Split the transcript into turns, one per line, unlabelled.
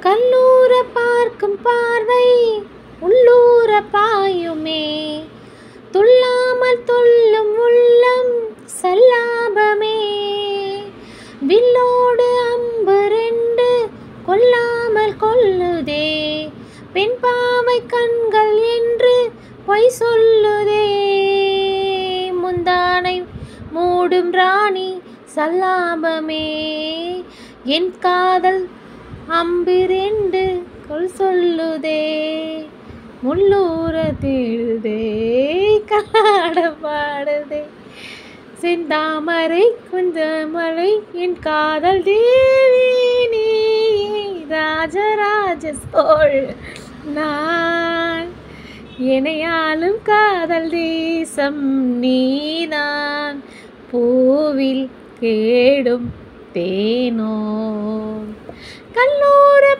கல்லூர பார்க்கும் பார்வை உள்ளூர பாயுமே, துள்ளாமல் துள்ளும் உள்ளம் சல்லாபமே. வில்லோடு அம்பு ரெண்டு கொல்லாமல் கொல்லுதே, பெண் பாவை கண்கள் என்று பொய் சொல்லுதே. முந்தானை மூடும் ராணி சல்லாபமே, என் காதல் அம்பிரண்டு கொல் சொல்லுதே. முள்ளூர தேடுதே, கலாட பாடுதே, செந்தாமரை குந்தமலை என் காதல் தேவி நீ. ராஜராஜ சோழ் நான், எனையாளும் காதல் தேசம் நீதான். பூவில் கேடும் தேனோ, கல்லூர